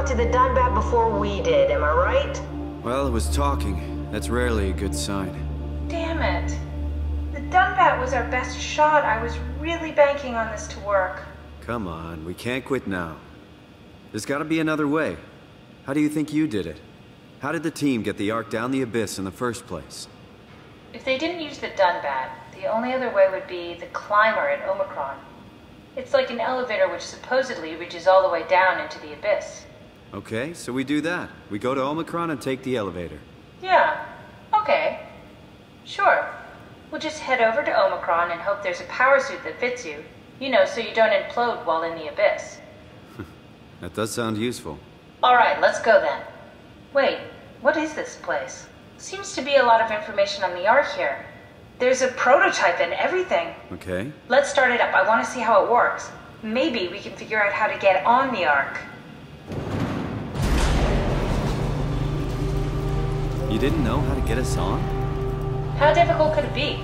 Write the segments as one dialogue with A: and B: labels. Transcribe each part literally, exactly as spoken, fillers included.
A: to the Dunbat before we did, am I right?
B: Well, it was talking. That's rarely a good sign.
C: Damn it. The Dunbat was our best shot. I was really banking on this to work.
B: Come on, we can't quit now. There's gotta be another way. How do you think you did it? How did the team get the Ark down the Abyss in the first place?
C: If they didn't use the Dunbat, the only other way would be the climber at Omicron. It's like an elevator which supposedly reaches all the way down into the Abyss.
B: Okay, so we do that. We go to Omicron and take the elevator.
C: Yeah, okay. Sure. We'll just head over to Omicron and hope there's a power suit that fits you. You know, so you don't implode while in the Abyss.
B: That does sound useful.
C: Alright, let's go then. Wait, what is this place? Seems to be a lot of information on the Ark here. There's a prototype and everything.
B: Okay.
C: Let's start it up. I want to see how it works. Maybe we can figure out how to get on the Ark.
B: You didn't know how to get us on?
C: How difficult could it be?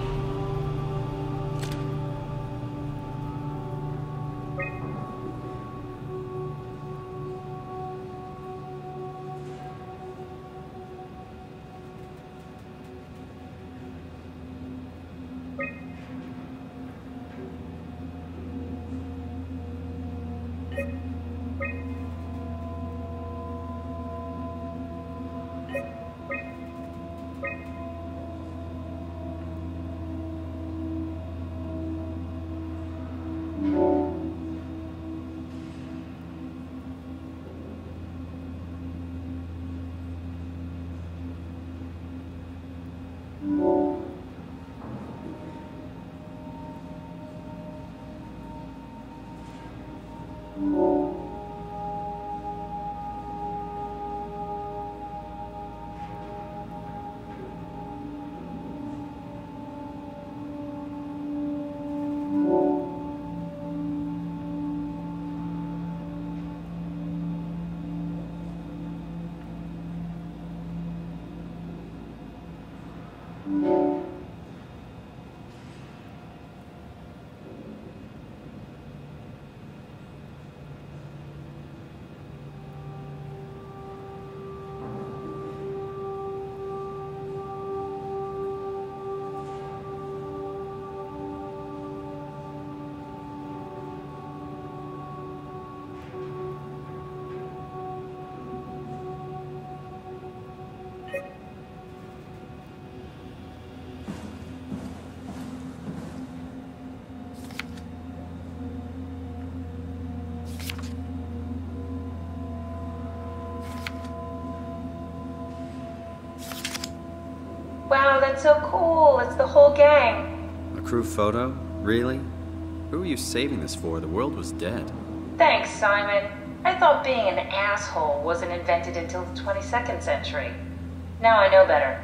C: Wow, that's so cool. It's the whole gang.
B: A crew photo? Really? Who were you saving this for? The world was dead.
C: Thanks, Simon. I thought being an asshole wasn't invented until the twenty-second century. Now I know better.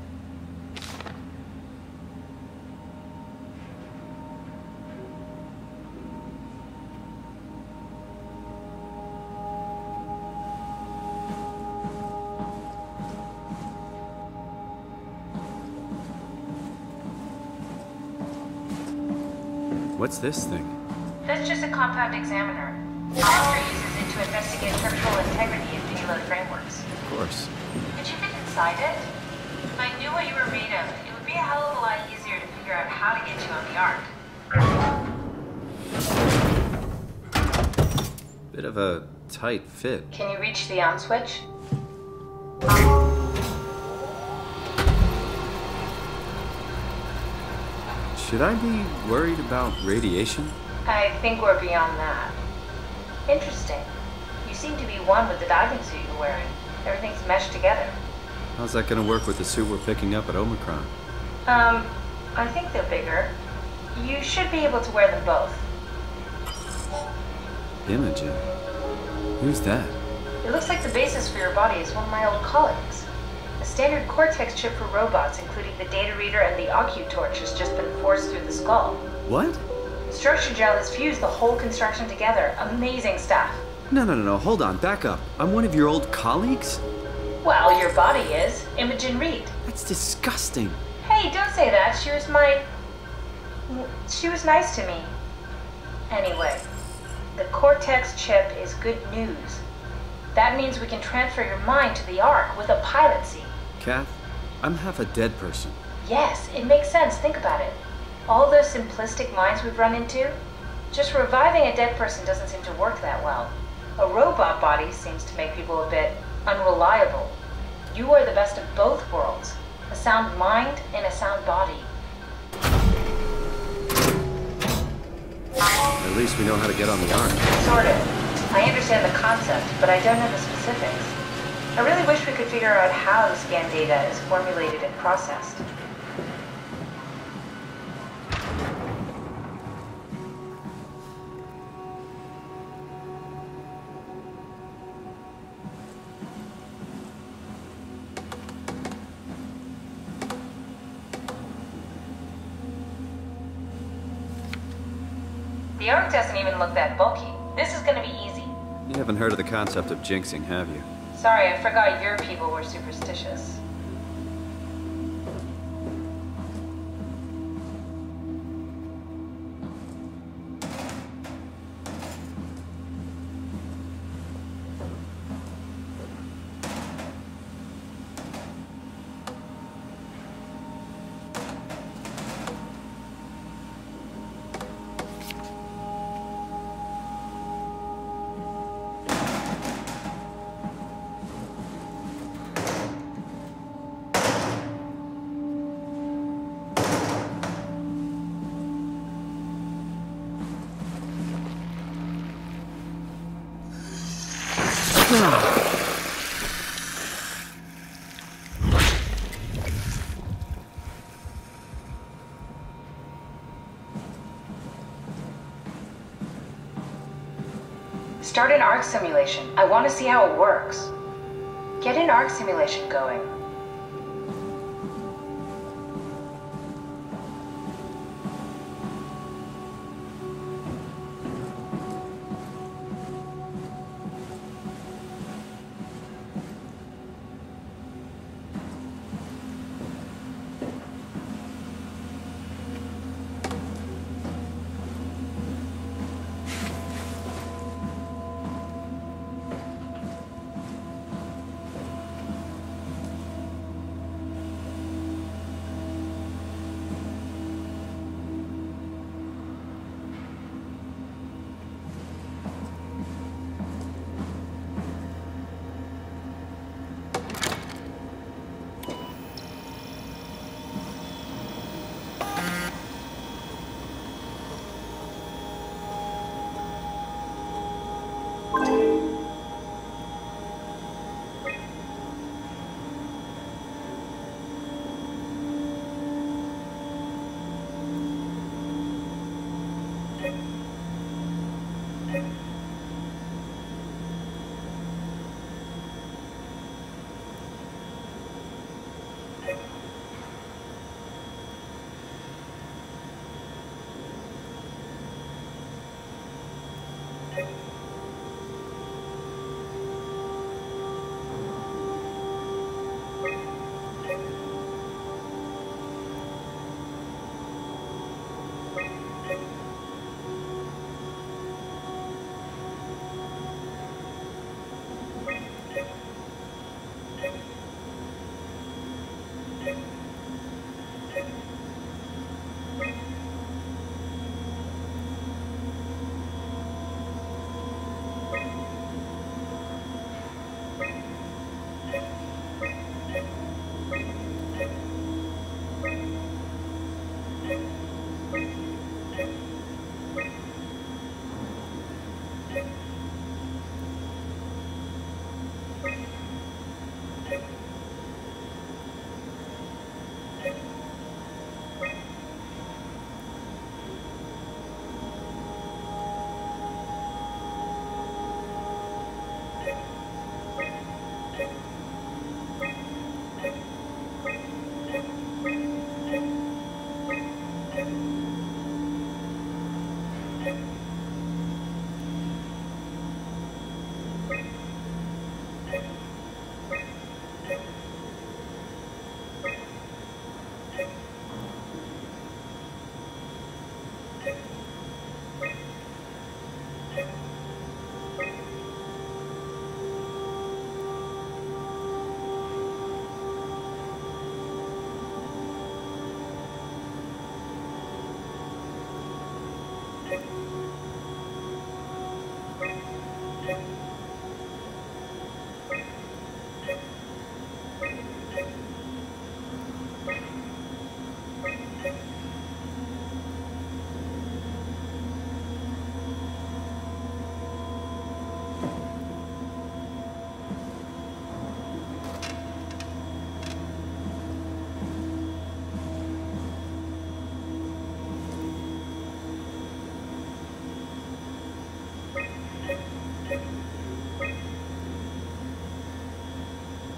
B: What's this thing?
C: That's just a compound examiner. The master uses it to investigate structural integrity in payload frameworks.
B: Of course.
C: Could you fit inside it? If I knew what you were made of, it would be a hell of a lot easier to figure out how to get you on the Ark.
B: Bit of a tight fit.
C: Can you reach the on switch?
B: Should I be worried about radiation?
C: I think we're beyond that. Interesting. You seem to be one with the diving suit you're wearing. Everything's meshed together.
B: How's that gonna work with the suit we're picking up at Omicron?
C: Um, I think they're bigger. You should be able to wear them both.
B: Imogen? Who's that?
C: It looks like the basis for your body is one of my old colleagues. A standard Cortex chip for robots, including the data reader and the Occu-torch, has just been forced through the skull.
B: What?
C: Structure gel has fused the whole construction together. Amazing stuff.
B: No, no, no, no, hold on, back up. I'm one of your old colleagues?
C: Well, your body is. Imogen Reed.
B: That's disgusting.
C: Hey, don't say that. She was my... She was nice to me. Anyway, the Cortex chip is good news. That means we can transfer your mind to the Ark with a pilot seat.
B: Kath, I'm half a dead person.
C: Yes, it makes sense. Think about it. All those simplistic minds we've run into, just reviving a dead person doesn't seem to work that well. A robot body seems to make people a bit unreliable. You are the best of both worlds. A sound mind and a sound body.
B: At least we know how to get on the Ark.
C: Sort of. I understand the concept, but I don't know the specifics. I really wish we could figure out how the scan data is formulated and processed. The Ark doesn't even look that bulky. This is gonna be easy.
B: You haven't heard of the concept of jinxing, have you?
C: Sorry, I forgot your people were superstitious. Start an Ark simulation. I want to see how it works. Get an Ark simulation going.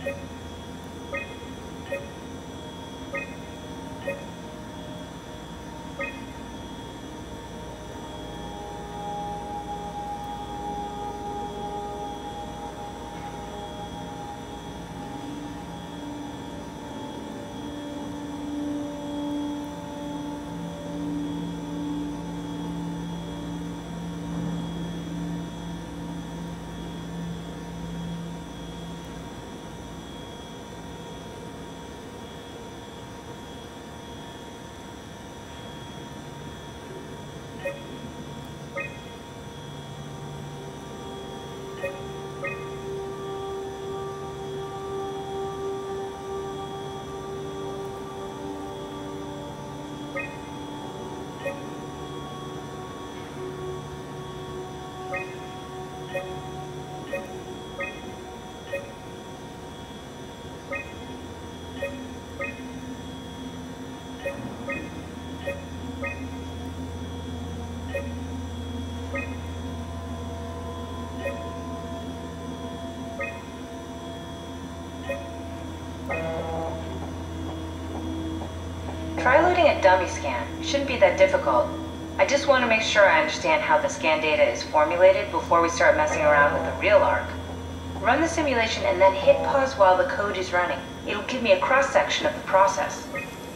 C: Try loading a dummy scan. It shouldn't be that difficult. I just want to make sure I understand how the scan data is formulated before we start messing around with the real Ark. Run the simulation and then hit pause while the code is running. It'll give me a cross-section of the process.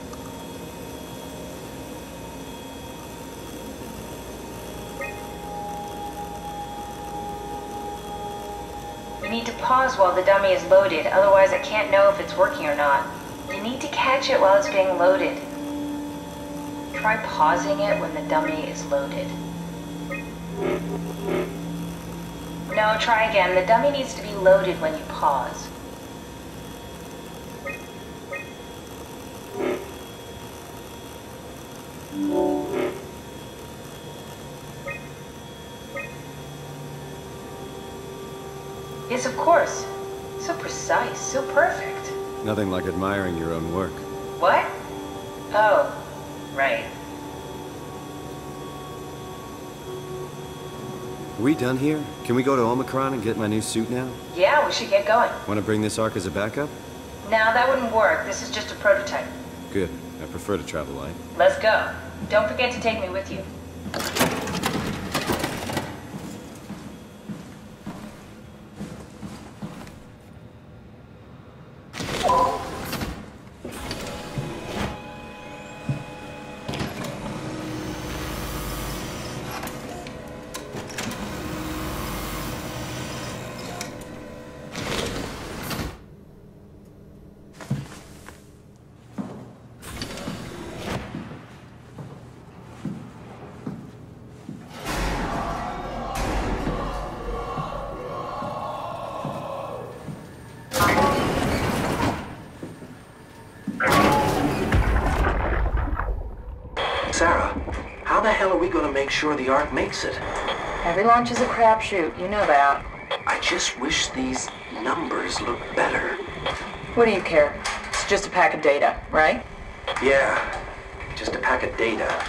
C: You need to pause while the dummy is loaded, otherwise I can't know if it's working or not. You need to catch it while it's being loaded. Try pausing it when the dummy is loaded. No, try again. The dummy needs to be loaded when you pause. Yes, of course. So precise, so perfect.
B: Nothing like admiring your own work.
C: What? Oh, right.
B: Are we done here? Can we go to Omicron and get my new suit now?
C: Yeah, we should get going.
B: Want to bring this Ark as a backup?
C: No, that wouldn't work. This is just a prototype.
B: Good. I prefer to travel light.
C: Let's go. Don't forget to take me with you.
D: Sarah, how the hell are we gonna make sure the Ark makes it?
E: Every launch is a crapshoot, you know that.
D: I just wish these numbers looked better.
E: What do you care? It's just a pack of data, right?
D: Yeah, just a pack of data.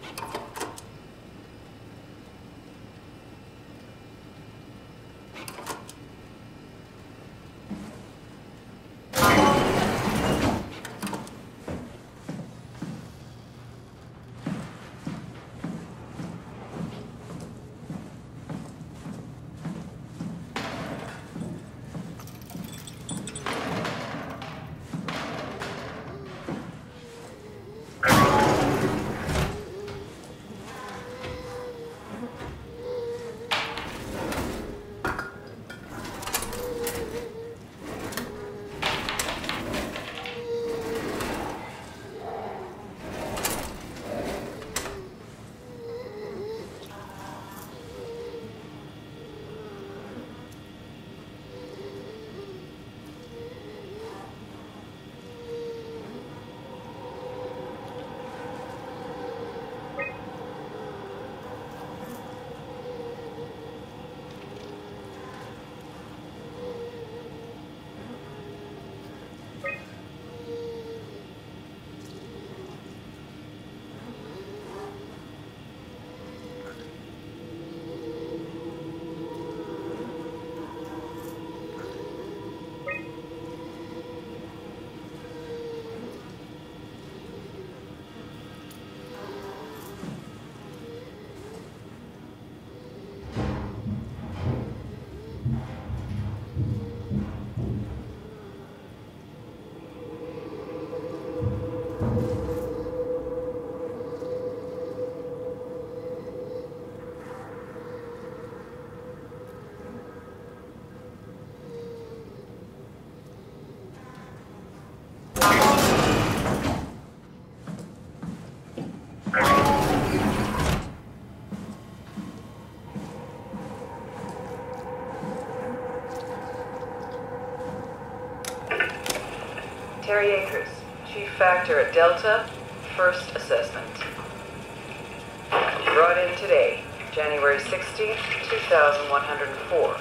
E: Terry Akers, Chief Factor at Delta, First Assessment. Brought in today, January sixteenth, two thousand one hundred four.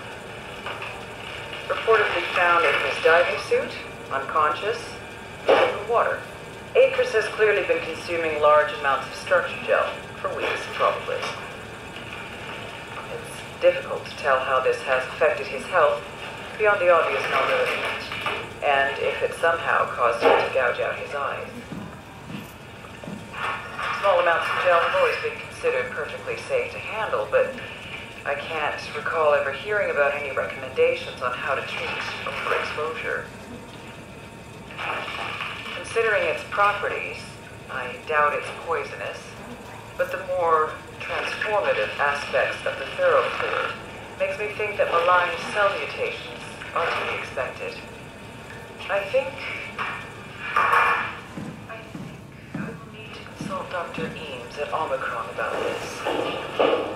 E: Reportedly found in his diving suit, unconscious, in the water. Akers has clearly been consuming large amounts of structure gel, for weeks probably. It's difficult to tell how this has affected his health, beyond the obvious malnourishment, and if it somehow caused him to gouge out his eyes. Small amounts of gel have always been considered perfectly safe to handle, but I can't recall ever hearing about any recommendations on how to treat overexposure. Considering its properties, I doubt it's poisonous, but the more transformative aspects of the thorough fluid makes me think that malign cell mutations are to be expected. I think... I think I will need to consult Doctor Eames at Omicron about this.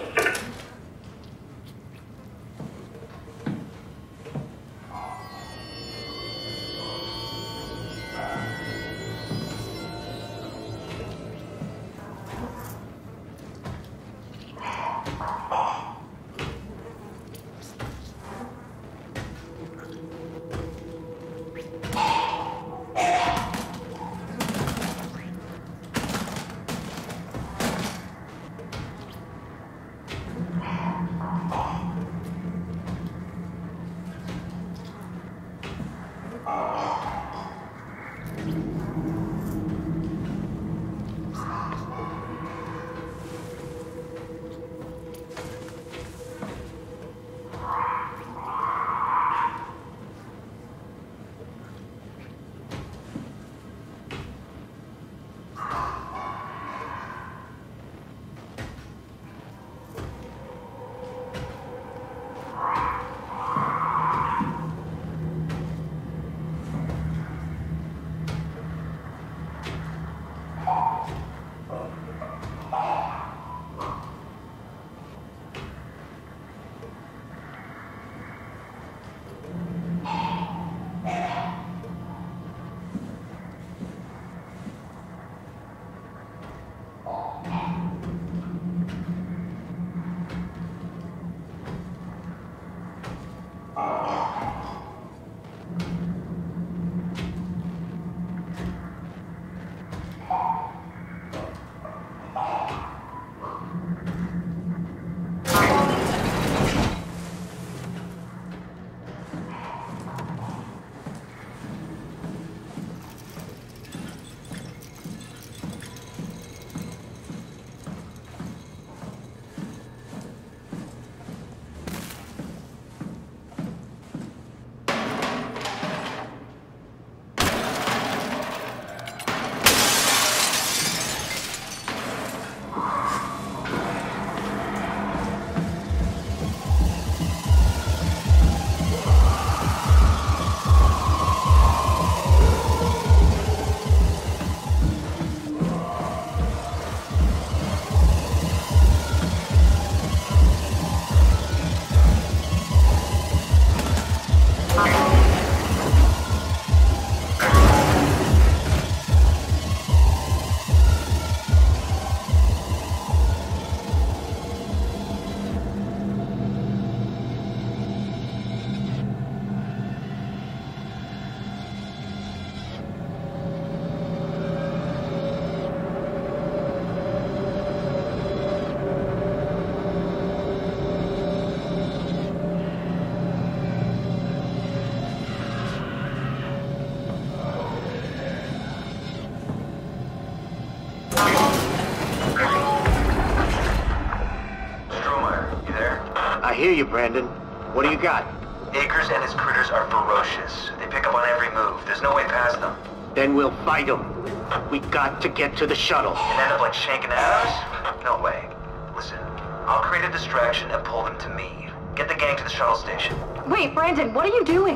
F: I hear you, Brandon. What do you got?
D: Akers and his critters are ferocious. They pick up on every move. There's no way past them.
F: Then we'll fight them. We got to get to the shuttle.
D: And end up like Shank and Adams? No way. Listen, I'll create a distraction and pull them to me. Get the gang to the shuttle station.
G: Wait, Brandon, what are you doing?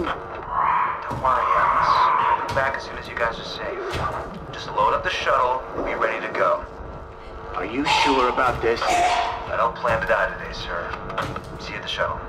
D: Don't worry, Alice. I'll be back as soon as you guys are safe. Just load up the shuttle and be ready to go.
F: Are you sure about this?
D: I don't plan to die today, sir. See you at the shuttle.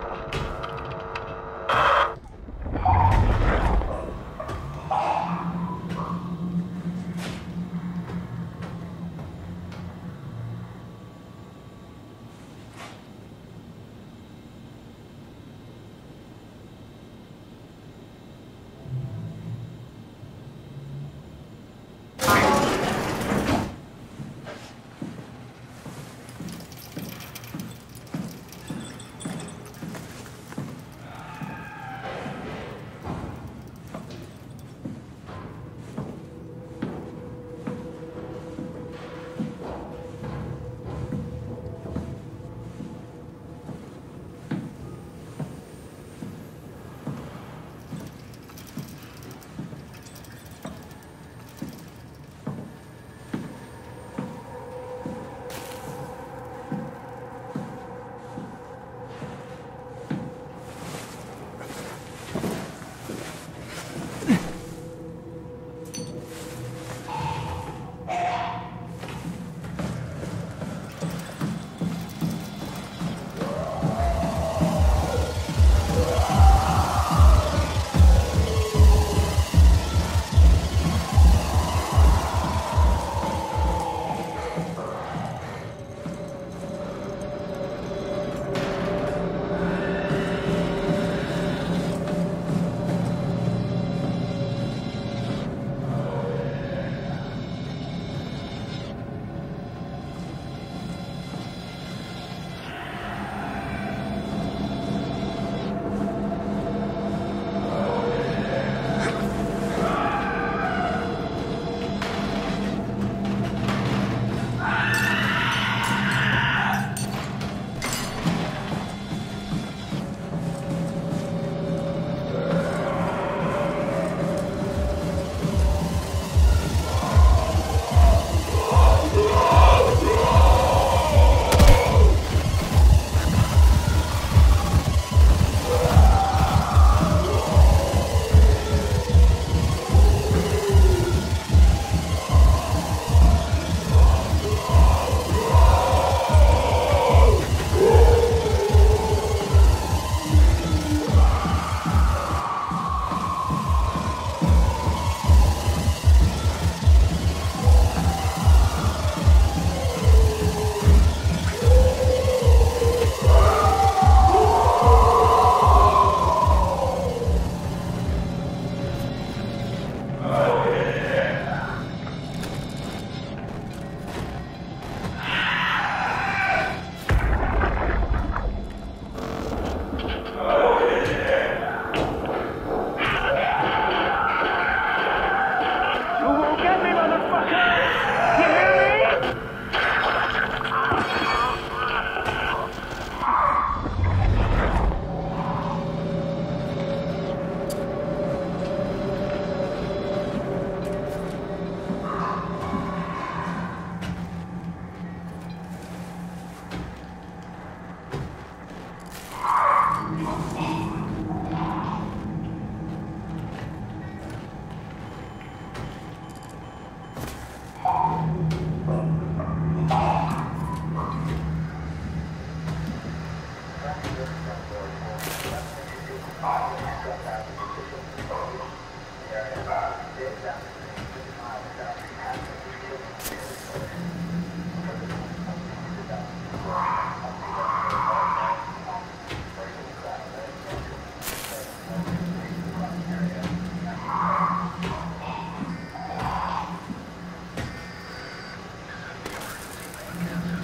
D: Yeah.